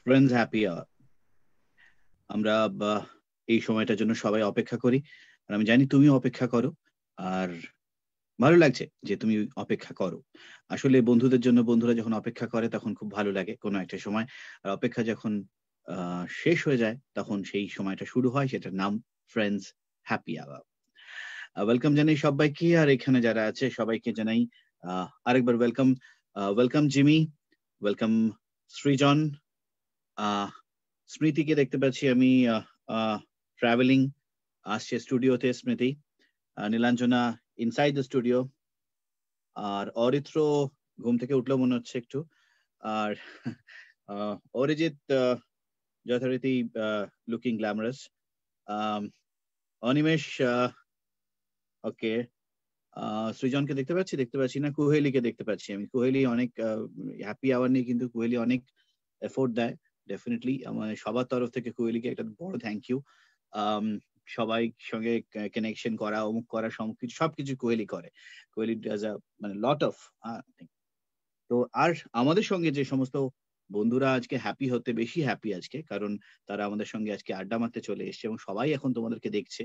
Friends happy hour. আমরা এই সময়টার জন্য সবাই অপেক্ষা করি, আর আমি জানি তুমিও অপেক্ষা করো। আর ভালো লাগছে যে তুমি অপেক্ষা করো। আসলে বন্ধুদের জন্য বন্ধুরা যখন অপেক্ষা করে তখন খুব ভালো লাগে কোনো একটা সময়। আর অপেক্ষা যখন শেষ হয়ে যায় তখন সেই সময়টা শুরু হয়, সেটার নাম ফ্রেন্ডস হ্যাপি আওয়ার। ওয়েলকাম জানাই সবাইকে, আর এখানে যারা আছে সবাইকে জানাই আরেকবার welcome. Welcome Jimmy, welcome Srijan, স্মৃতিকে দেখতে পাচ্ছি আমি ট্রাভেলিং আসছে স্টুডিওতে Smriti, Nilanjana inside the studio, আর অরিত্র ঘুম থেকে উঠলো মনে হচ্ছে একটু, আর অরিজিৎ যথারীতি লুকিং গ্ল্যামারাস, অনিমেষ ওকে, সৃজনকে দেখতে পাচ্ছি না, কুহেলিকে দেখতে পাচ্ছি আমি। কুহেলি অনেক হ্যাপি আওয়ার নিয়ে কিন্তু কুহেলি অনেক এফোর্ট দেয় ডেফিনেটলি। আমার সবার তরফ থেকে কুহেলিকে একটা বড় থ্যাংক ইউ। সবাই সঙ্গে কানেকশন করা, অমুক করা, সবকিছু কোহেলি করে। কোহেলি ডাজ আ মানে লট অফ। তো আর আমাদের সঙ্গে যে সমস্ত বন্ধুরা আজকে হ্যাপি, হতে বেশি হ্যাপি আজকে, কারণ তারা আমাদের সঙ্গে আজকে আড্ডা মারতে চলে এসেছে এবং সবাই এখন তোমাদেরকে দেখছে।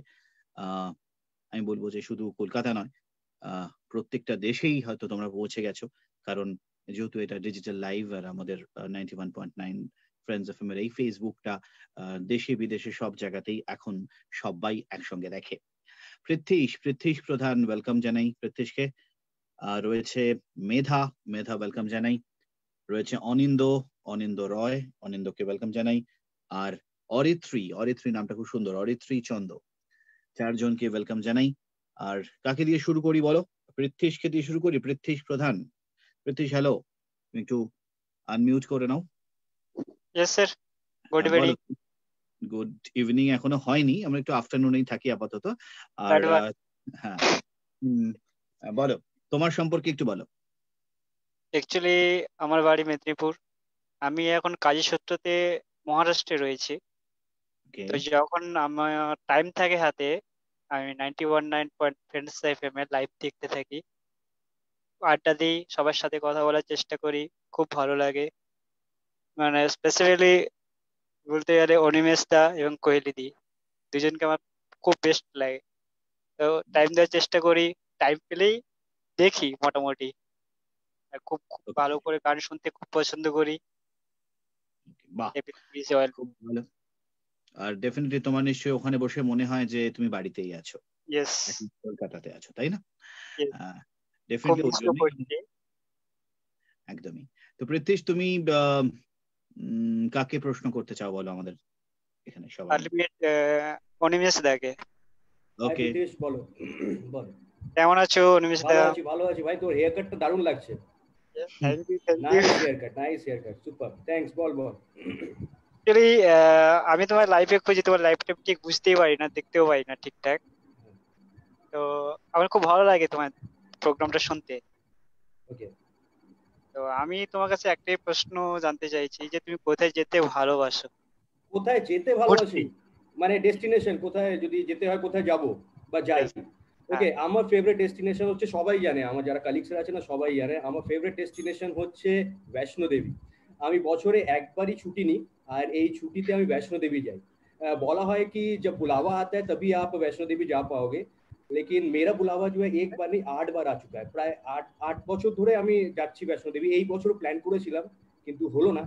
আমি বলবো যে শুধু কলকাতা নয়, প্রত্যেকটা দেশেই হয়তো তোমরা পৌঁছে গেছো, কারণ যেহেতু এটা ডিজিটাল লাইভ আর আমাদের 91.9 ফ্রেন্ডস এফএম এর এই ফেসবুকটা দেশে বিদেশে সব জায়গাতেই এখন সবাই একসঙ্গে দেখে। পৃথ্বীশ প্রধান ওয়েলকাম জানাই পৃথ্বীশকে। রয়েছে মেধা ওয়েলকাম জানাই। রয়েছে অনিন্দ রয়, অনিন্দকে ওয়েলকাম জানাই। আর অরিত্রী নামটা খুব সুন্দর, অরিত্রী চন্দ, চারজনকে ওয়েলকাম জানাই। আর কাকে দিয়ে শুরু করি বলো? পৃথ্বীশকে দিয়ে শুরু করি। পৃথ্বীশ প্রধান, পৃথ্বীশ হ্যালো, তুমি একটু আনমিউট করে নাও। Yes sir, good evening. Good evening এখনো হয়নি, আমরা একটু আফটারনুনেই থাকি আপাতত। আর হ্যাঁ, বলো তোমার সম্পর্কে একটু বলো। অ্যাকচুয়ালি আমার বাড়ি মেদিনীপুর, আমি এখন কাজের সূত্রতে মহারাষ্ট্রে রয়েছি। তো যখন আমার টাইম থাকে হাতে, আমি 91.9 ফ্রেন্ডস এফএম এর লাইভ দেখতে থাকি, আড্ডা দিই, সবার সাথে কথা বলার চেষ্টা করি, খুব ভালো লাগে। মানে স্পেসিফিকলি বলতে গেলে অনিমেষ দা এবং কোহেলি দি, দুজনকে আমার খুব বেস্ট লাগে। তো টাইম দেওয়ার চেষ্টা করি, টাইম পেলেই দেখি মোটামুটি। আর খুব ভালো করে গান শুনতে খুব পছন্দ করি। বাহ, খুব ভালো। আর ডেফিনেটলি তোমার নিশ্চয়ই ওখানে বসে মনে হয় যে তুমি বাড়িতেই আছো, ইয়েস, কলকাতাতে আছো, তাই না? একদমই। তো পৃথ্বীশ, তুমি কাকে প্রশ্ন করতে চাও বলো আমাদের এখানে সবাই? অনিমেষ দাকে। ওকে, বলো বলো। কেমন আছো অনিমেষ দা? ভালো আছি ভাই, তোর হেয়ার কাটটা দারুণ লাগছে। Thank you. Nice haircut, super, thanks. বল। অ্যাকচুয়ালি আমি তোমার লাইভে খুঁজি, তোমার লাইভটা ঠিক বুঝতেই পারি না, দেখতেও পারি না ঠিকঠাক। তো আমার খুব ভালো লাগে তোমার প্রোগ্রামটা শুনতে। ওকে, তো আমি তোমার কাছে একটাই প্রশ্ন জানতে চাইছি যে তুমি কোথায় যেতে ভালোবাসো? কোথায় যেতে ভালোবাসি মানে ডেস্টিনেশন, কোথায় যদি যেতে হয়, কোথায় যাব বা যাই। ওকে, আমার ফেভারিট ডেস্টিনেশন হচ্ছে, সবাই জানে, আমার যারা কালিগসরা আছে না সবাই জানে, আমার ফেভারিট ডেস্টিনেশন হচ্ছে বৈষ্ণো দেবী। আমি বছরে একবারই ছুটি নিই, আর এই ছুটিতে আমি বৈষ্ণো দেবী যাই। বলা হয় कि जब बुलावा आता है तभी आप वैष्णो देवी जा पाओगे, लेकिन मेरा बुलावा जो है एक बार नहीं 8 বার आ चुका है। প্রায় 8 বছর ধরে আমি যাচ্ছি বৈষ্ণো দেবী। এই বছর প্ল্যান করেছিলাম কিন্তু হলো না।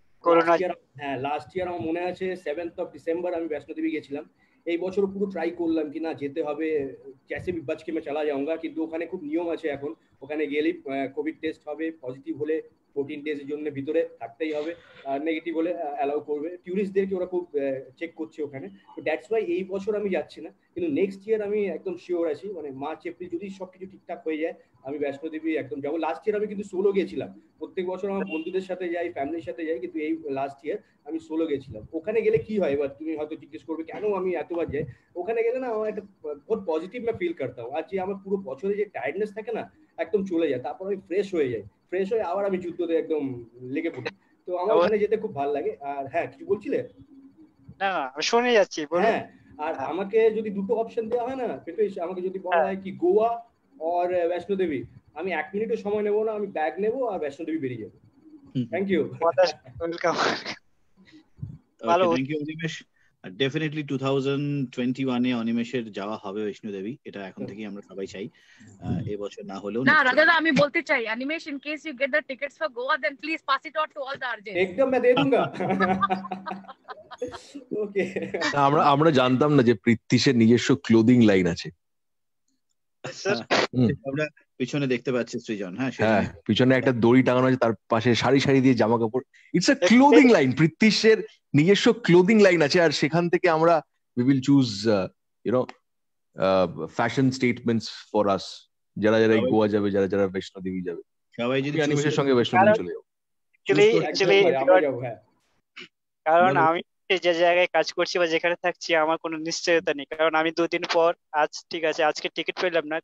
লাস্ট ইয়ার আমার মনে আছে 7th of December আমি বৈষ্ণো দেবী গেছিলাম। এই বছর পুরো ট্রাই করলাম কি না যেতে হবে, कैसे भी बच के मैं चला जाऊंगा, কিন্তু ওখানে খুব নিয়ম আছে এখন। ওখানে গেলেই কোভিড টেস্ট হবে, পজিটিভ হলে 14 ডেজের জন্য ভিতরে থাকতেই হবে, আর নেগেটিভ হলে অ্যালাউ করবে। টুরিস্টদেরকে ওরা খুব চেক করছে ওখানে। তো দ্যাটস ওয়াই এই বছর আমি যাচ্ছি না, কিন্তু নেক্সট ইয়ার আমি একদম শিওর আছি, মানে মার্চ এপ্রিল যদি সবকিছু ঠিকঠাক হয়ে যায় আমি বৈষ্ণো দেবী একদম যাবো। লাস্ট ইয়ার আমি কিন্তু সোলো গেছিলাম, প্রত্যেক বছর আমার বন্ধুদের সাথে যাই, ফ্যামিলির সাথে যাই, কিন্তু এই লাস্ট ইয়ার আমি সোলো গেছিলাম। ওখানে গেলে কি হয়, এবার তুমি হয়তো জিজ্ঞেস করবে কেন আমি এতবার যাই। ওখানে গেলে না আমার একটা বহুত পজিটিভ मैं ফিল করতাম, আর যে আমার পুরো বছরে যে টায়ার্ডনেস থাকে না একদম চলে যায়, তারপর আমি ফ্রেশ হয়ে যাই, ফ্রেশ হয়ে আবার আমি যুদ্ধতে একদম লেগে পড়ি। তো আমার ওখানে যেতে খুব ভালো লাগে। আর হ্যাঁ, কিছু বলছিলে? না আমি শুনে যাচ্ছি, বলুন। হ্যাঁ, আর আমাকে যদি দুটো অপশন দেওয়া হয় না, আমাকে যদি বলা হয় কি গোয়া और वैष्णो देवी, আমি 1 মিনিটও সময় নেব না, আমি ব্যাগ নেব আর বৈষ্ণো দেবী বেরিয়ে যাবো। Thank you, welcome. ভালো থ্যাংক ইউ অনিমেষ। ডেফিনেটলি 2021 এ অনিমেষের যাওয়া হবে বৈষ্ণো দেবী, এটা এখন থেকেই আমরা সবাই চাই, এবছর না হলেও না next year। রাজা আমি বলতে চাই Animesh in case you get the tickets for Goa then please pass it out to all the urgents. एकदम मैं दे दूंगा। ওকে, আমরা জানতাম না যে পৃথ্বীশের নিজস্ব ক্লোদিং লাইন আছে। স্যার আমরা পিছনে দেখতে পাচ্ছি সৃজন, হ্যাঁ হ্যাঁ, পিছনে একটা দড়ি টাঙানো আছে, তার পাশে সারি সারি দিয়ে জামা কাপড়। ইটস আ ক্লোদিং লাইন, পৃথ্বীশের নিজস্ব ক্লোদিং লাইন আছে, আর সেখান থেকে আমরা we will choose fashion statements for us, যারা যারা গোয়া যাবে, যারা যারা বৈষ্ণো দেবী যাবে, সবাই যদি অ্যানিমেশের সঙ্গে বৈষ্ণো দেবী চলে যাবো। অ্যাকচুয়ালি আমরা যাবো। হ্যাঁ, কারণ বলো। আমি যে জায়গায় কাজ করছি বা যেখানে থাকছি আমার কোনো নিশ্চয়তা নেই, কারণ আমি 2 দিন পর, আজ ঠিক আছে আজকে টিকিট পেলাম না,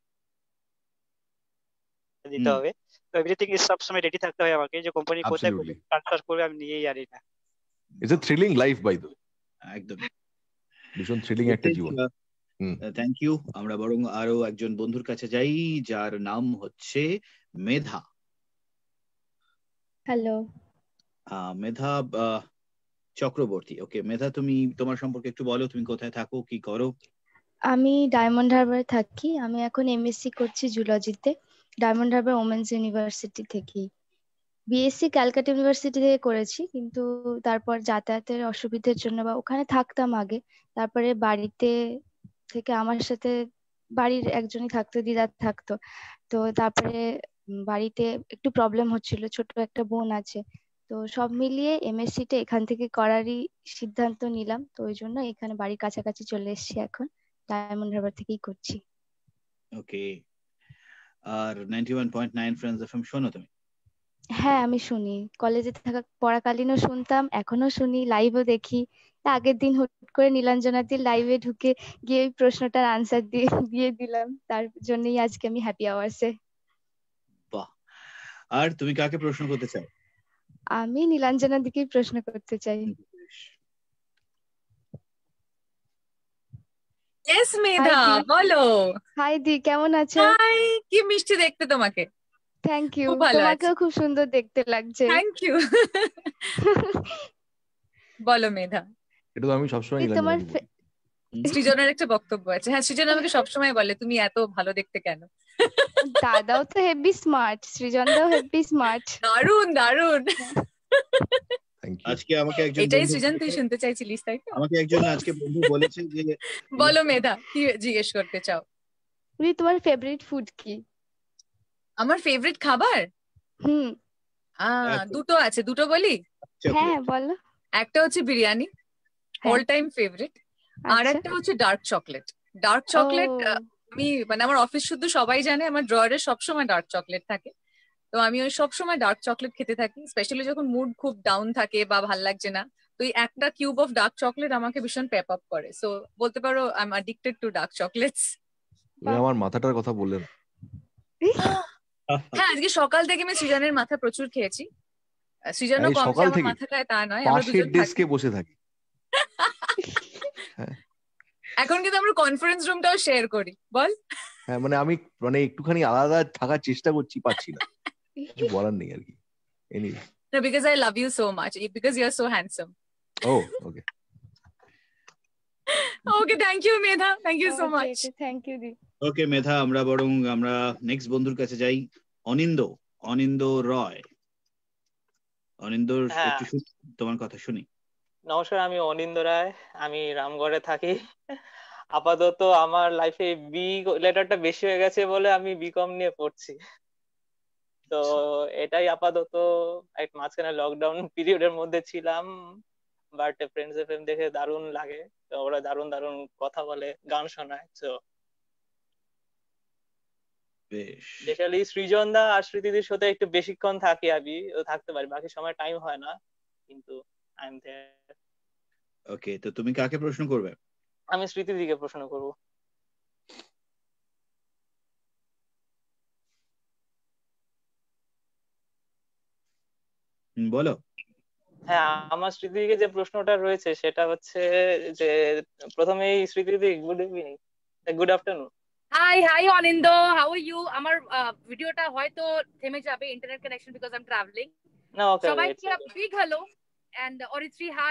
দিতে হবে, তো এভরিথিং ইজ সবসময় রেডি থাকতে হয় আমাকে, যে কোম্পানি কোথায় Absolutely. ট্রান্সফার করবে আমি নিজেই জানি না। It's a thrilling life by the way, একদম ভীষণ থ্রিলিং একটা জীবন। Thank you. আমরা বরং আরো একজন বন্ধুর কাছে যাই, যার নাম হচ্ছে মেধা। হ্যালো, মেধা চক্রবর্তী। ওকে মেধা, তুমি তোমার সম্পর্কে একটু বলো, তুমি কোথায় থাকো, কি করো? আমি ডায়মন্ড হারবারে থাকি। আমি এখন এমএসসি করছি জুলজিতে, ডায়মন্ড হারবার ওমেন্স ইউনিভার্সিটি থেকে। বিএসসি ক্যালকাটা ইউনিভার্সিটি থেকে করেছি, কিন্তু তারপর যাতায়াতের অসুবিধার জন্য, বা ওখানে থাকতাম আগে, তারপরে বাড়িতে থেকে আমার সাথে বাড়ির একজনই থাকতো, দিদা থাকতো, তো তারপরে বাড়িতে একটু প্রবলেম হচ্ছিল, ছোট একটা বোন আছে, তো সব মিলিয়ে এমএসসিটা এখান থেকে করারই সিদ্ধান্ত নিলাম, তো ওই জন্য এখানে বাড়ির কাছাকাছি চলে এসেছি, এখন ডায়মন্ড হারবার থেকেই করছি। ওকে, আর 91.9 ফ্রেন্ডস এফএম শোনো তুমি? হ্যাঁ, আমি শুনি, কলেজে থাকা পড়াকালীনও শুনতাম, এখনো শুনি, লাইভও দেখি। আগের দিন হুট করে নীলাঞ্জনাদির লাইভে ঢুকে গিয়ে ওই প্রশ্নটার আনসার দিয়ে দিলাম, তার জন্যই আজকে আমি হ্যাপি আওয়ার্সে। বাহ, আর তুমি কাকে প্রশ্ন করতে চাও? আমি নীলাঞ্জনাদিকেই প্রশ্ন করতে চাই। ইয়েস মেধা, Hi, দি। বলো। হাই দি, কেমন আছো? হাই, কি মিষ্টি দেখতে তোমাকে। থ্যাংক ইউ, খুব ভালো তোমাকেও খুব সুন্দর দেখতে লাগছে। Thank you. বলো মেধা। এটা তো আমি সবসময় দি, তোমার সৃজনের একটা বক্তব্য আছে। হ্যাঁ, সৃজন আমাকে সবসময় বলে তুমি এত ভালো দেখতে কেন। দাদাও তো হেভি স্মার্ট, সৃজন দাও হেভি স্মার্ট। দারুন দারুন। Thank you. আজকে আমাকে একজন এটাই বন্ধু সৃজন তুই শুনতে চাইছিলিস, তাই তো? আমাকে একজন আজকে বন্ধু বলেছে যে বলো মেধা, কি জিজ্ঞেস করতে চাও? দি, তোমার ফেভারিট ফুড কি? আমার ফেভারিট খাবার হুম, দুটো আছে, দুটো বলি। হ্যাঁ বলো। একটা হচ্ছে বিরিয়ানি, হ্যাঁ। অল টাইম ফেভারিট, আর আচ্ছা। একটা হচ্ছে ডার্ক চকলেট। ডার্ক চকলেট ও, আমি মানে আমার অফিস শুদ্ধ সবাই জানে আমার ড্রয়ারে সবসময় ডার্ক চকলেট থাকে, তো আমি ওই সবসময় ডার্ক চকলেট খেতে থাকি, স্পেশালি যখন মুড খুব ডাউন থাকে বা ভাল লাগছে না, তো এই একটা কিউব অফ ডার্ক চকলেট আমাকে ভীষণ পেপ আপ করে। সো বলতে পারো I am addicted to dark chocolates. তুমি আমার মাথাটার কথা বললেন। হ্যাঁ, আজকে সকাল থেকে আমি সৃজনের মাথা প্রচুর খেয়েছি। সৃজনও এই কম সকাল আমার থেকে? মাথা খায় তা নয়, আমরা পাশের দুজন ডেস্কে থাকি। বসে থাকি। এখন কিন্তু আমরা কনফারেন্স রুমটাও শেয়ার করি, বল। হ্যাঁ, মানে আমি একটুখানি আলাদা থাকার চেষ্টা করছি, পাচ্ছি না, কিছু বলার নেই আর কি। Anyway, No, because I love you so much. Because you're so handsome. Oh okay. Okay, thank you, Medha. Thank you so much. Thank you দি। ওকে মেধা, আমরা বরং আমরা নেক্সট বন্ধুর কাছে যাই, অনিন্দ রয়। অনিন্দর হ্যাঁ। একটু তোমার কথা শুনি। নমস্কার, আমি অনিন্দ রায়, আমি রামগড়ে থাকি। আপাতত আমার লাইফে বি লেটারটা বেশি হয়ে গেছে বলে আমি বিকম নিয়ে পড়ছি, তো এটাই আপাতত। এক মাঝখানে লকডাউন পিরিয়ডের মধ্যে ছিলাম, বাট ফ্রেন্ডস এফএম দেখে দারুণ লাগে, তো ওরা দারুণ দারুণ কথা বলে, গান শোনায়, তো বেশ, স্পেশালি সৃজন দা আর স্মৃতিদির সাথে একটু বেশিক্ষণ থাকি, আমি থাকতে পারি, বাকি সময় টাইম হয় না, কিন্তু আই এম দেয়ার। ওকে, তো তুমি কাকে প্রশ্ন করবে? আমি স্মৃতিদিকে প্রশ্ন করব। বলো। হ্যাঁ, আমার স্মৃতিদিকে যে প্রশ্নটা রয়েছে সেটা হচ্ছে যে, প্রথমেই স্মৃতিদি, good evening, good afternoon. Hi, Anindo. How are you? আমার ভিডিওটা হয়তো থেমে যাবে, internet connection, because I am travelling. না, ওকে, সবাইকে big hello, and Aritri hi,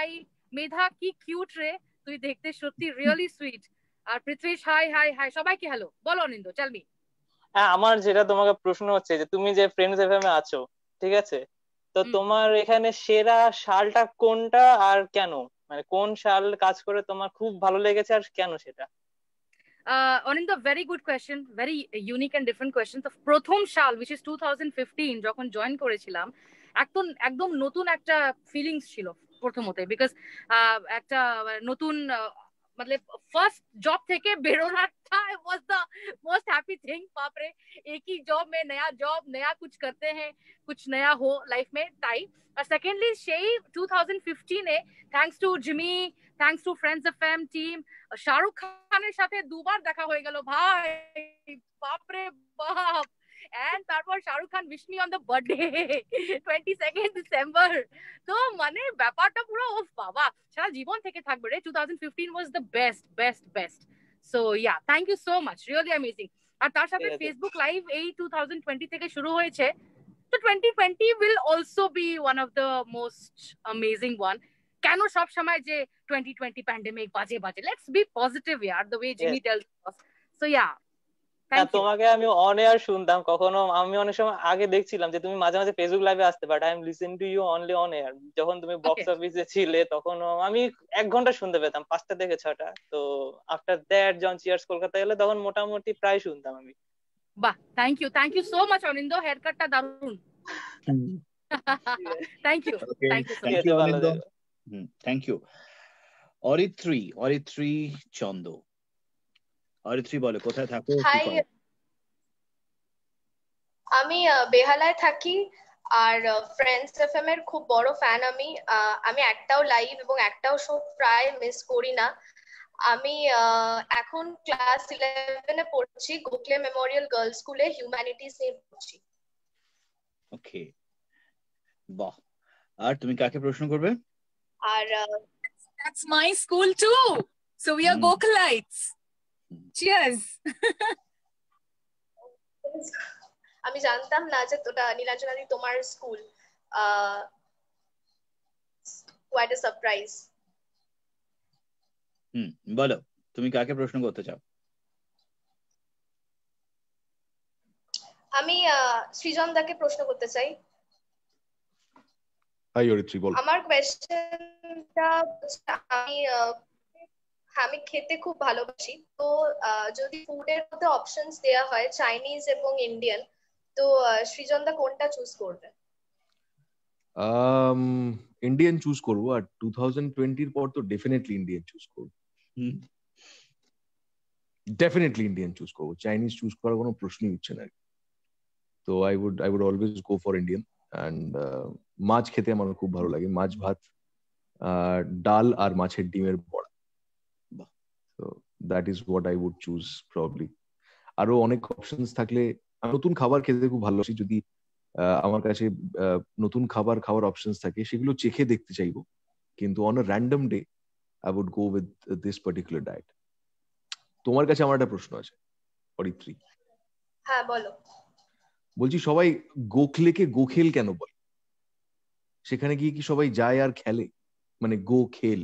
Medha কি কিউট রে, তুই দেখতে সত্যি রিয়েলি সুইট। আর পৃথ্বীশ হাই হাই হাই, সবাইকে হ্যালো বলো। Anindo tell me. হ্যাঁ, আমার যেটা তোমাকে প্রশ্ন হচ্ছে যে তুমি যে ফ্রেন্ডস এফএম এ আছো, ঠিক আছে, তো তোমার এখানে সেরা শালটা কোনটা আর কেন? মানে কোন শাল কাজ করে তোমার খুব ভালো লেগেছে আর কেন সেটা? Anindo, very good question, very unique and different question. তো প্রথম সাল উইচ ইজ 2015 যখন জয়েন করেছিলাম, একদম নতুন একটা ফিলিংস ছিল প্রথমতে, বিকজ একটা নতুন मतलब फर्स्ट जॉब থেকে বেরোনাটা was the most happy thing। बाप रे, एक ही जॉब में नया जॉब, नया कुछ करते हैं, कुछ नया हो लाइफ में, তাই। আর সেকেন্ডলি সেই 2015 এ thanks to Jimmy, thanks to friends FM team, Shahrukh খানের সাথে দুবার দেখা হয়ে গেল ভাই, বাপরে বাপ। এন্ড তারপর Shahrukh Khan wish me on the birthday 22nd December. তো মানে ব্যাপারটা পুরো ও বাবা, সারা জীবন থেকে থাকবে রে। 2015 was the best best best. So yeah, thank you so much, really amazing. আর তার সাথে ফেসবুক লাইভ এই 2020 থেকে শুরু হয়েছে, তো 2020 will also be one of the most amazing one। কেন সব সময় যে 2020 প্যান্ডেমিক বাজে বাজে, let's be positive year, the way Jimmy tells us. So yeah, তোমাকে আমি অন এয়ার শুনতাম কখনো, আমি অনেক সময় আগে দেখছিলাম যে তুমি মাঝে মাঝে ফেসবুক লাইভে আসতে, but I am listen to you only on air. যখন তুমি বক্স অফিসে ছিলে তখন আমি 1 ঘন্টা শুনতে পেতাম, 5টা থেকে 6টা। তো আফটার দ্যাট যখন চিয়ার্স কলকাতা এলে তখন মোটামুটি প্রায় শুনতাম আমি। বাহ, thank you so much Aninda, hair কাটটা দারুণ। Thank you Aninda, thank you. Aritri Chanda, Aritri বলে কোথায় থাকো? আমি বেহালায় থাকি, আর ফ্রেন্ডস এফএম এর খুব বড় ফ্যান আমি। আমি একটাও লাইভ এবং একটাও শো প্রায় মিস করি না। আমি এখন ক্লাস 11 এ পড়ছি, গোখলে মেমোরিয়াল গার্লস স্কুলে, হিউম্যানিটিজ নিয়ে পড়ছি। ওকে, বাহ। আর তুমি কাকে প্রশ্ন করবে? আর that's my school too, so we are Gokhalites. Cheers. আমি জানতাম না যে তোটা নীলাঞ্জনাদি তোমার স্কুল। Quite a surprise. বলো তুমি কাকে প্রশ্ন করতে চাও? আমি সৃজন দাকে প্রশ্ন করতে চাই। হাই অরিত্রী, বল। আমার কোয়েশ্চেনটা আমি খেতে খুব ভালোবাসি, তো যদি ফুডের মধ্যে অপশনস দেয়া হয় চাইনিজ এবং ইন্ডিয়ান, তো সৃজন দা কোনটা চুজ করবে? ইন্ডিয়ান চুজ করব, আর 2020 এর পর তো ডেফিনেটলি ইন্ডিয়ান চুজ করব। ডেফিনেটলি ইন্ডিয়ান চুজ করব, চাইনিজ চুজ করার কোনো প্রশ্নই উঠছে না। তো I would always go for Indian. And মাছ খেতে আমার খুব ভালো লাগে, মাছ ভাত, ডাল আর মাছের ডিমের বড়া। So that is what I would choose probably. আরো অনেক অপশনস থাকলে, আমি নতুন খাবার খেতে খুব ভালোবাসি। যদি আমার কাছে নতুন খাবার খাওয়ার অপশনস থাকে সেগুলো চেখে দেখতে চাইবো, কিন্তু on a random day I would go with this particular diet. তোমার কাছে আমার একটা প্রশ্ন আছে অরিত্রী। হ্যাঁ বলো। বলছি সবাই গোখলেকে গোখেল কেন বলে? সেখানে গিয়ে কি সবাই যায় আর খেলে? মানে গোখেল।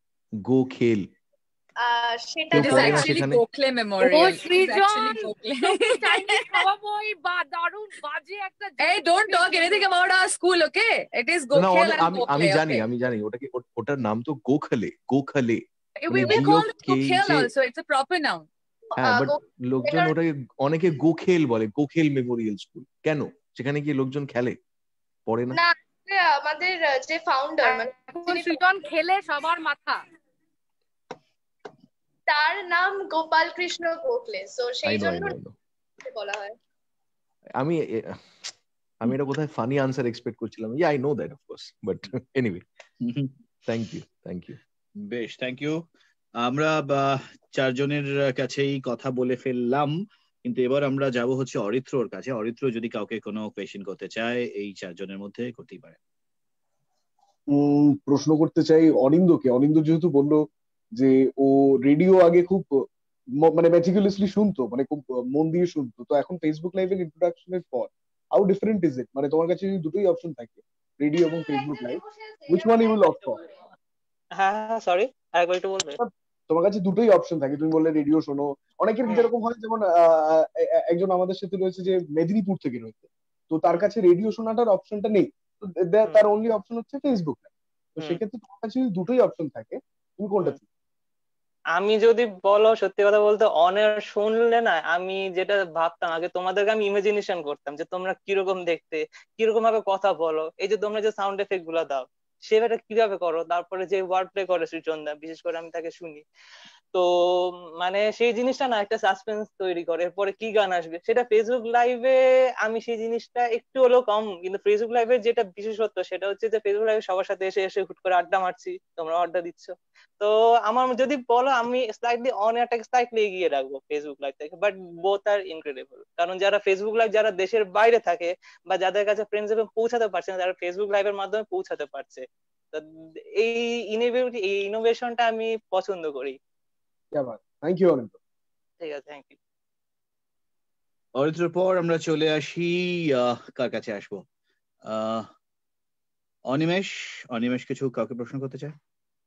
সেটা actually Gokhale Memorial. Oh Srijan, Chinese খাওয়াবই বা দারুণ বাজে একটা। Hey, don't talk anything about our school, okay? It is Gokhale and Gokhale. আমি জানি ওটার নাম তো Gokhale. We call it Gokhale also, it's a proper noun. হ্যাঁ, বাট লোকজন ওটাকে অনেকে গোখেল বলে, গোখেল মেমোরিয়াল স্কুল। কেন? সেখানে কি লোকজন খেলে, পড়ে না? না, আমাদের যে ফাউন্ডার মানে সৃজন খেলে সবার মাথা, তার নাম গোপাল কৃষ্ণ গোখলে, সো সেই জন্য বলা হয়। আমি এটা কোথায় ফানি আনসার এক্সপেক্ট করছিলাম। I know that of course, but anyway, thank you. বেশ, থ্যাংক ইউ। আমরা 4 জনের কাছেই কথা বলে ফেললাম, কিন্তু এবার আমরা যাব হচ্ছে অরিত্রর কাছে। অরিত্র যদি কাউকে কোনো কোয়েশ্চেন করতে চায় এই 4 জনের মধ্যে করতেই পারে। প্রশ্ন করতে চাই অনিন্দকে। অনিন্দ যেহেতু বললো যে ও রেডিও আগে খুব মানে ম্যাটিকুলাসলি শুনতো, মানে খুব মন দিয়ে শুনতো, তো এখন ফেসবুক লাইভের ইন্ট্রোডাকশনের পর হাউ ডিফারেন্ট ইজ ইট? মানে তোমার কাছে যদি দুটোই অপশন থাকে, রেডিও এবং Facebook live, which one you will opt for? হ্যাঁ সরি আরেকবার একটু বলবে। তোমার কাছে দুটোই অপশন থাকে, তুমি বললে রেডিও শোনো, অনেকের যেরকম হয়, যেমন একজন আমাদের সাথে রয়েছে যে মেদিনীপুর থেকে রয়েছে, তো তার কাছে রেডিও শোনাটার অপশনটা নেই, তো তার অনলি অপশন হচ্ছে ফেসবুক। তো সেক্ষেত্রে তোমার কাছে যদি দুটোই অপশন থাকে, তুমি কোনটা চুজ? আমি যদি বলো সত্যি কথা বলতে অনের শুনলে না, আমি যেটা ভাবতাম আগে তোমাদেরকে আমি ইমাজিনেশন করতাম যে তোমরা কিরকম দেখতে, কিরকম ভাবে কথা বলো, এই যে তোমরা যে সাউন্ড এফেক্ট গুলা দাও সেটা কিভাবে করো, তারপরে যে ওয়ার্ড প্লে করে সৃজনদা, বিশেষ করে আমি তাকে শুনি, তো মানে সেই জিনিসটা না একটা সাসপেন্স তৈরি করে এরপরে কি গান আসবে। সেটা ফেসবুক লাইভে আমি সেই জিনিসটা একটু হলেও কম, কিন্তু ফেসবুক লাইভে যেটা বিশেষত্ব সেটা হচ্ছে যে ফেসবুক লাইভে সবার সাথে এসে এসে হুট করে আড্ডা মারছি, তোমরা আড্ডা দিচ্ছ। তো আমার যদি বলো আমি স্লাইটলি অন এয়ারটাকে স্লাইটলি এগিয়ে রাখবো ফেসবুক লাইভ থেকে, বাট বোথ আর ইনক্রেডিবল। কারণ যারা ফেসবুক লাইভ যারা দেশের বাইরে থাকে বা যাদের কাছে ফ্রেন্ডস পৌঁছাতে পারছে না, যারা ফেসবুক লাইভের মাধ্যমে পৌঁছাতে পারছে, এই ইনোভেশনটা আমি পছন্দ করি। Thank you Aninda. ঠিক আছে, থ্যাংক ইউ। অরিত্রের পর আমরা চলে আসি কার কাছে আসবো? অনিমেষ। অনিমেষ কিছু কাউকে প্রশ্ন করতে চায়?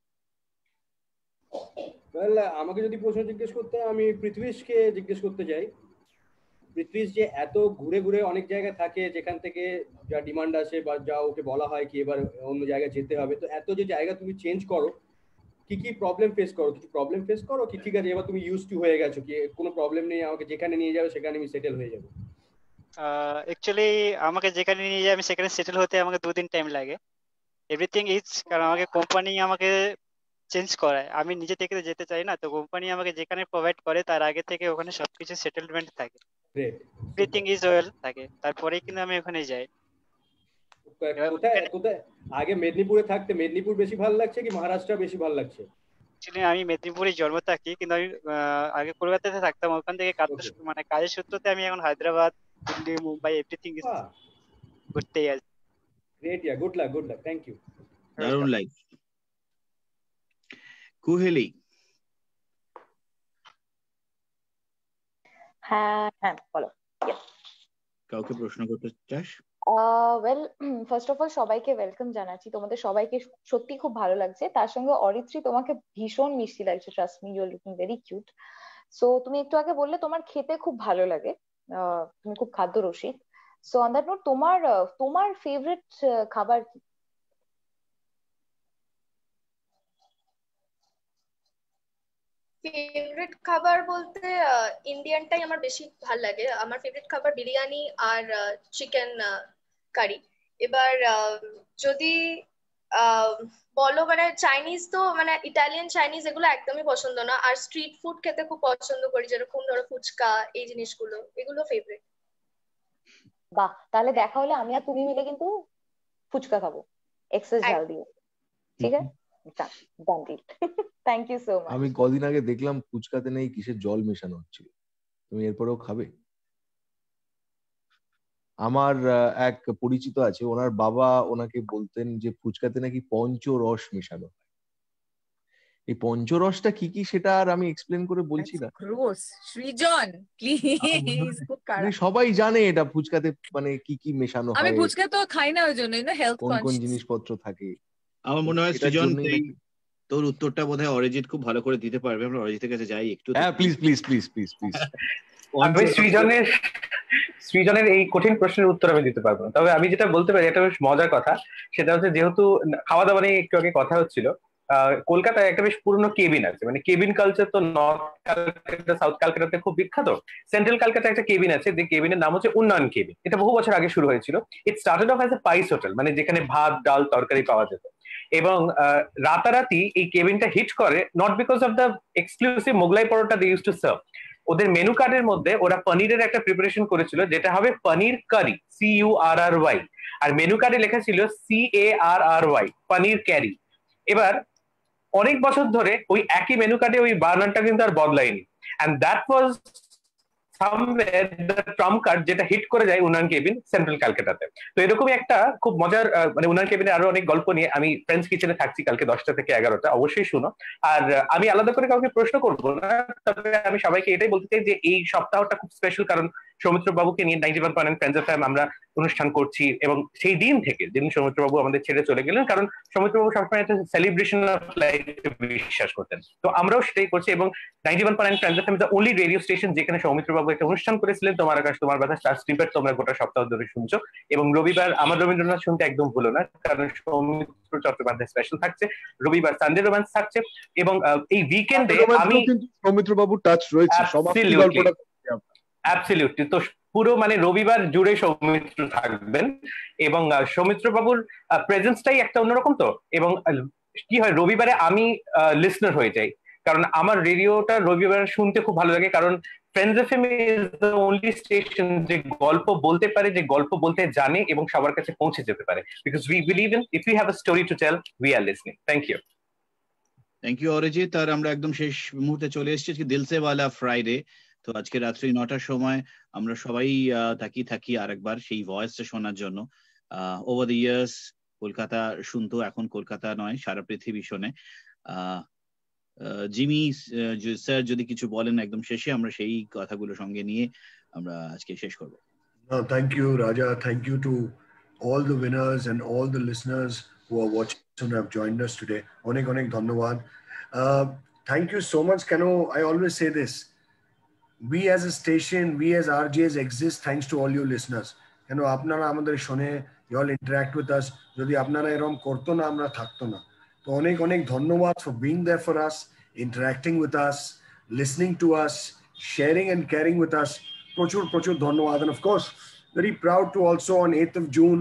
আমাকে যদি প্রশ্ন জিজ্ঞেস করতে, আমি পৃথ্বীশকে জিজ্ঞেস করতে চাই। পৃথ্বীশ যে এত ঘুরে ঘুরে অনেক জায়গায় থাকে, যেখান থেকে যা ডিমান্ড আসে বা যা ওকে বলা হয় কি এবার অন্য জায়গায় যেতে হবে, তো এত যে জায়গা তুমি চেঞ্জ করো, কি কি প্রবলেম ফেস করো? কিছু প্রবলেম ফেস করো কি ঠিক আছে এবার তুমি ইউজ টু হয়ে গেছো, কি কোনো প্রবলেম নেই, আমাকে যেখানে নিয়ে যাবে সেখানে আমি সেটেল হয়ে যাবো? অ্যাকচুয়ালি আমাকে যেখানে নিয়ে যায় আমি সেখানে সেটেল হতে আমাকে 2 দিন টাইম লাগে। এভরিথিং ইজ, কারণ আমাকে কোম্পানি আমাকে চেঞ্জ করায়, আমি নিজে থেকে যেতে চাই না, তো কোম্পানি আমাকে যেখানে প্রোভাইড করে তার আগে থেকে ওখানে সবকিছু সেটেলমেন্ট থাকে, এভরিথিং ইজ ওয়েল থাকে, তারপরেই কিন্তু আমি ওখানে যাই। কোথায় কোথায় আগে মেদিনীপুরে থাকতে মেদিনীপুর বেশি ভালো লাগছে কি মহারাষ্ট্র বেশি ভালো লাগছে? অ্যাকচুয়ালি আমি মেদিনীপুরে জন্ম থাকি, কিন্তু আমি আগে কলকাতাতে থাকতাম, ওখান থেকে মানে কাজের সূত্রতে আমি এখন হায়দ্রাবাদ, দিল্লি, মুম্বাই এভরিথিং ইজ ঘুরতেই আছি। Great, yeah good luck, thank you. দারুণ লাইফ। কুহেলি। হ্যাঁ হ্যাঁ বলো। কাউকে প্রশ্ন করতে চাস? ওয়েল ফার্স্ট অফ অল সবাইকে ওয়েলকাম জানাচ্ছি, তোমাদের সবাইকে সত্যি খুব ভালো লাগছে, তার সঙ্গে অরিত্রী তোমাকে ভীষণ মিষ্টি লাগছে, trust me you are looking very cute. So তুমি একটু আগে বললে তোমার খেতে খুব ভালো লাগে, তুমি খুব খাদ্য রসিক। সো অন দ্যাট নোট তোমার ফেভারিট খাবার কি? ফেভারিট খাবার বলতে ইন্ডিয়ানটাই আমার বেশি ভাল লাগে। আমার ফেভারিট খাবার বিরিয়ানি আর চিকেন কারি। এবার যদি বলো মানে চাইনিজ, তো মানে ইটালিয়ান চাইনিজ এগুলো একদমই পছন্দ না, আর স্ট্রিট ফুড খেতে খুব পছন্দ করি, যেরকম ধরো ফুচকা, এই জিনিসগুলো, এগুলো ফেভারিট। বাহ, তাহলে দেখা হলে আমি আর তুমি মিলে কিন্তু ফুচকা খাবো এক্সেস ঝাল দিয়ে, ঠিক আছে? Thank you so much. আমি কদিন আগে দেখলাম ফুচকাতে নেই কিসের জল মেশানো হচ্ছিল, তুমি এরপরেও খাবে? আমার এক পরিচিত আছে, ওনার বাবা ওনাকে বলতেন যে ফুচকাতে নাকি পঞ্চরস মেশানো হয়। এই পঞ্চরসটা কি কি সেটা আর আমি এক্সপ্লেন করে বলছি না, সৃজন প্লিজ, সবাই জানে এটা ফুচকাতে মানে কি কি মেশানো হয়। আমি ফুচকা তো খাই না, ওই জন্য হেলথ কোন কোন কনসিয়াস জিনিসপত্র থাকে। আমার মনে হয় সৃজন তোর উত্তরটা বোধহয় অরিজিৎ খুব ভালো করে দিতে পারবে, আমরা অরিজিতের কাছে যাই একটু। হ্যাঁ please please please please please. আমি সৃজনের এই কঠিন প্রশ্নের উত্তর আমি দিতে পারবো না, তবে আমি যেটা বলতে পারি এটা বেশ মজার কথা, সেটা হচ্ছে যেহেতু খাওয়া দাওয়া নিয়ে একটু আগে কথা হচ্ছিল, কলকাতায় একটা বেশ পুরনো কেবিন আছে, মানে কেবিন কালচার তো নর্থ ক্যালকাটা সাউথ ক্যালকাটাতে খুব বিখ্যাত। সেন্ট্রাল ক্যালকাটায় একটা কেবিন আছে, যে কেবিনের নাম হচ্ছে উন্নয়ন কেবিন। এটা বহু বছর আগে শুরু হয়েছিল। It started off as a spice hotel, মানে যেখানে ভাত ডাল তরকারি পাওয়া যেত। এবং রাতারাতি এই কেবিনটা হিট করে, not because of the exclusive Mughlai paratha they use to serve. ওদের মেনু কার্ডের মধ্যে ওরা পনিরের একটা প্রিপারেশন করেছিল, যেটা হবে পনির কারি, CURRY, আর মেনু কার্ডে লেখা ছিল CARRY, পনির ক্যারি। এবার অনেক বছর ধরে ওই একই মেনু কার্ডে ওই বার্নারটা কিন্তু আর বদলায়নি, and that was somewhere the trump card, যেটা হিট করে যায় উন্নয়ন কেবিন সেন্ট্রাল ক্যালকাটাতে। তো এরকমই একটা খুব মজার মানে উন্নয়ন কেবিনে আরো অনেক গল্প নিয়ে আমি ফ্রেন্ডস কিচেনে থাকছি কালকে 10টা থেকে 11টা, অবশ্যই শুনো। আর আমি আলাদা করে কাউকে প্রশ্ন করবো না, তবে আমি সবাইকে এটাই বলতে চাই যে এই সপ্তাহটা খুব স্পেশাল, কারণ সৌমিত্র বাবুকে নিয়ে 91.9 ফ্রেন্ডস এফএম আমরা অনুষ্ঠান করছি, এবং সেই দিন থেকে যেদিন সৌমিত্রবাবু আমাদের ছেড়ে চলে গেলেন, কারণ সৌমিত্রবাবু সবসময় একটা সেলিব্রেশন অফ লাইফ বিশ্বাস করতেন, তো আমরাও সেটাই করছি। এবং 91.9 Friends FM the only radio station যেখানে সৌমিত্রবাবু একটা অনুষ্ঠান করেছিলেন, তোমার আকাশ তোমার বাতাস, তার স্নিপেট তোমরা গোটা সপ্তাহ ধরে শুনছো। এবং রবিবার আমার রবীন্দ্রনাথ শুনতে একদম ভুলো না, কারণ সৌমিত্র চট্টোপাধ্যায় স্পেশাল থাকছে, রবিবার সানডে রোম্যান্স থাকছে, এবং এই উইকেন্ডে আমি সৌমিত্রবাবু টাচ রয়েছে সমাপ্তি গল্পটা। অ্যাবসলিউটলি, তো পুরো মানে রবিবার জুড়ে সৌমিত্র থাকবেন, এবং সৌমিত্র বাবুর প্রেজেন্সটাই একটা অন্যরকম। তো এবং কি হয়, রবিবারে আমি লিসনার হয়ে যাই, কারণ আমার রেডিওটা রবিবারে শুনতে খুব ভালো লাগে, কারণ Friends FM is the only station যে গল্প বলতে পারে, যে গল্প বলতে জানে এবং সবার কাছে পৌঁছে যেতে পারে, because we believe in if you have a story to tell we are listening. Thank you. Thank you Arijit. আর আমরা একদম শেষ মুহূর্তে চলে এসেছি দিল সে ওয়ালা ফ্রাইডে। তো আজকে রাত্রি 9টার সময় আমরা সবাই তাকিয়ে থাকি আরেকবার সেই ভয়েসটা শোনার জন্য। ওভার দ্য ইয়ার্স কলকাতা শুনতো, এখন কলকাতা নয় সারা পৃথিবী শোনে। জিমি স্যার যদি কিছু বলেন একদম শেষে, আমরা সেই কথাগুলো সঙ্গে নিয়ে আমরা আজকে শেষ করবো। Thank you, Raja. Thank you to all the winners and all the listeners who are watching and have joined us today. Onek dhanyawad. Thank you so much. Kano, I always say this. We as a station, we as RJs exist thanks to all you listeners. Kano, apnara amader shone, you all interact with us. Jodi apnara erom korto na, amra thakto na. So onek dhanyawad for being there for us, interacting with us, listening to us, sharing and caring with us. Prochur dhanyawad. And of course, very proud to also on 8th of June,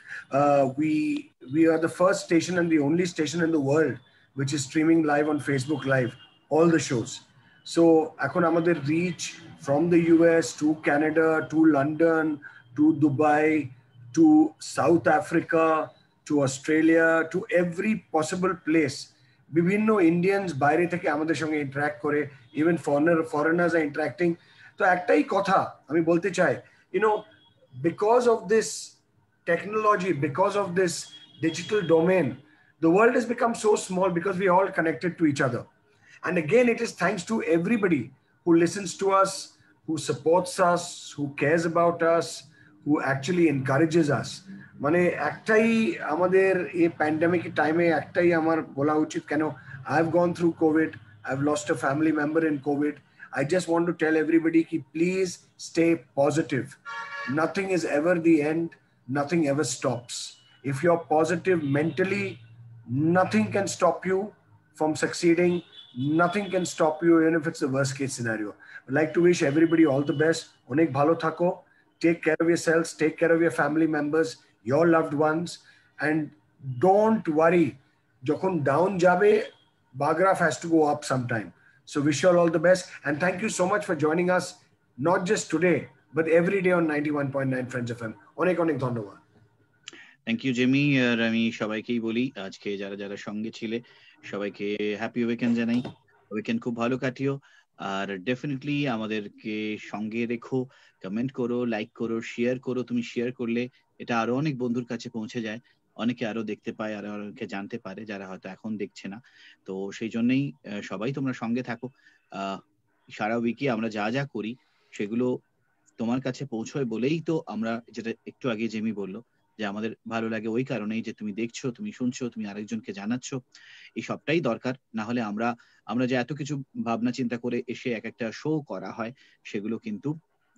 we are the first station and the only station in the world which is streaming live on Facebook Live, all the shows. So, এখন আমাদের reach from the US to Canada to London to Dubai to South Africa to Australia to every possible place. বিভিন্ন Indians বাইরে থেকে আমাদের সঙ্গে interact করে, even foreigners are interacting. তো একটাই কথা আমি বলতে চাই, you know, because of this technology, because of this digital domain, the world has become so small because we are all connected to each other. And again, it is thanks to everybody who listens to us, who supports us, who cares about us, who actually encourages us. মানে একটাই আমাদের এই pandemic টাইমে একটাই আমার বলা উচিত, কেন I've gone through COVID, I've lost a family member in COVID. I just want to tell everybody ki please stay positive. Nothing is ever the end, nothing ever stops. If you're positive mentally, nothing can stop you from succeeding. Nothing can stop you, even if it's the worst case scenario. I'd like to wish everybody all the best. Onek bhalo thako. Take care of yourselves. Take care of your family members, your loved ones. And don't worry. Jokon down jabe, bar graph has to go up sometime. So wish you all the best. And thank you so much for joining us, not just today, but every day on 91.9 Friends FM. Onek dhanyawad. Thank you Jamie. আর আমি সবাইকেই বলি আজকে যারা যারা সঙ্গে ছিলে সবাইকে হ্যাপি উইকেন্ড জানাই, উইকেন্ড খুব ভালো কাটিও। আর ডেফিনেটলি আমাদেরকে সঙ্গে রেখো, কমেন্ট করো, লাইক করো, শেয়ার করো। তুমি শেয়ার করলে এটা আরো অনেক বন্ধুর কাছে পৌঁছে যায়, অনেকে আরো দেখতে পায় আর অনেকে জানতে পারে যারা হয়তো এখন দেখছে না। তো সেই জন্যই সবাই তোমরা সঙ্গে থাকো। সারা উইকে আমরা যা যা করি সেগুলো তোমার কাছে পৌঁছয় বলেই তো আমরা, যেটা একটু আগে জেমি বললো, যে আমাদের ভালো লাগে ওই কারণেই যে তুমি দেখছো, তুমি শুনছো, তুমি আরেকজনকে জানাচ্ছ। এই সবটাই দরকার, না হলে আমরা যে এত কিছু ভাবনা চিন্তা করে এসে এক একটা শো করা হয় সেগুলো কিন্তু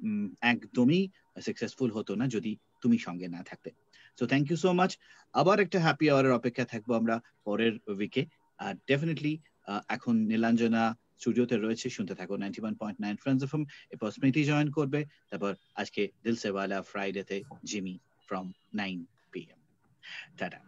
একদমই সাকসেসফুল হতো না যদি তুমি সঙ্গে না থাকতে। So thank you so much. আবার একটা হ্যাপি আওয়ারের অপেক্ষা থাকবো আমরা পরের উইকে। আর ডেফিনেটলি এখন নীলাঞ্জনা স্টুডিওতে রয়েছে, শুনতে থাকো 91.9 ফ্রেন্ডস এফএম। এরপর স্মৃতি জয়েন করবে, তারপর আজকে দিল সে ওয়ালা ফ্রাইডেতে জিমি from 9 p.m. Ta-da.